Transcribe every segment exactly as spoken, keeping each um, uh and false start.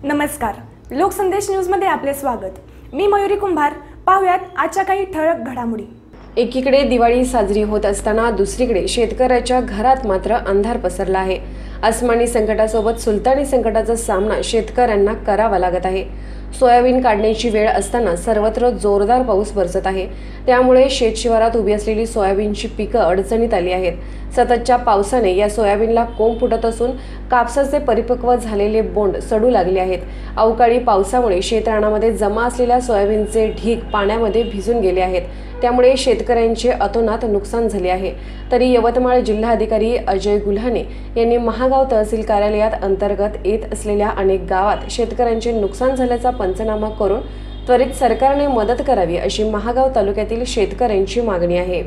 नमस्कार, लोकसंदेश न्यूजमध्ये आपले स्वागत। मी मयुरी कुंभार। पाहुयात आजच्या काही ठळक घडामोडी। एकीकडे दिवाळी साजरी होत असताना दुसरीकडे शेतकऱ्याच्या घरात मात्र अंधार पसरला आहे। अस्मानी संकटासोबत सुलतानी संकटाचा सामना शेतकऱ्यांना करावा लागत आहे। सोयाबीन काढण्याची वेळ असताना सर्वत्र जोरदार पाऊस बरसत आहे, त्यामुळे शेतशिवारात उभी असलेली सोयाबीनची पिकं अडचणीत आली आहेत। सततच्या पावसाने या सोयाबीनला कोंब फुटत असून कापसाचे परिपक्व झालेले बोंड सडू लागले आहेत। अवकाळी पावसामुळे शेतरानामध्ये जमा असलेल्या सोयाबीनचे ढीग पाण्यामध्ये भिजून गेले आहेत, त्यामुळे शेतकऱ्यांचे अतोनात नुकसान झाले आहे। तरी यवतमाळ जिल्हाधिकारी अजय गुल्हाने यांनी महागाव तहसील कार्यालयात अंतर्गत येत असलेल्या अनेक गावात शेतकऱ्यांचे नुकसान झाल्याचा पंचनामा करून त्वरित सरकारने मदत करावी अशी महागाव तालुक्यातील शेतकऱ्यांची मागणी आहे।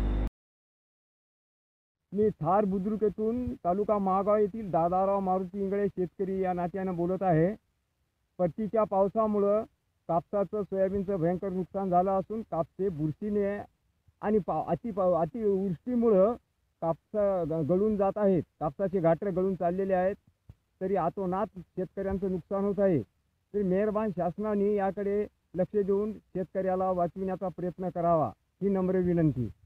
मी थार बुद्रुक येथून तालुका महागाव येथील दादाराव मारुती इंगळे शेतकरी या नात्यानं बोलत आहे। परतीच्या पावसामुळे कापसाचं सोयाबीनचं भयंकर नुकसान झालं असून कापसे बुरशीने आणि पा अति पाव अतिवृष्टीमुळं कापसा गळून जात आहेत। कापसाचे गाठरे गळून चाललेले आहेत, तरी आतोनात शेतकऱ्यांचं नुकसान होत आहे। तरी मेहरबान शासनाने याकडे लक्ष देऊन शेतकऱ्याला वाचविण्याचा प्रयत्न करावा ही नम्र विनंती।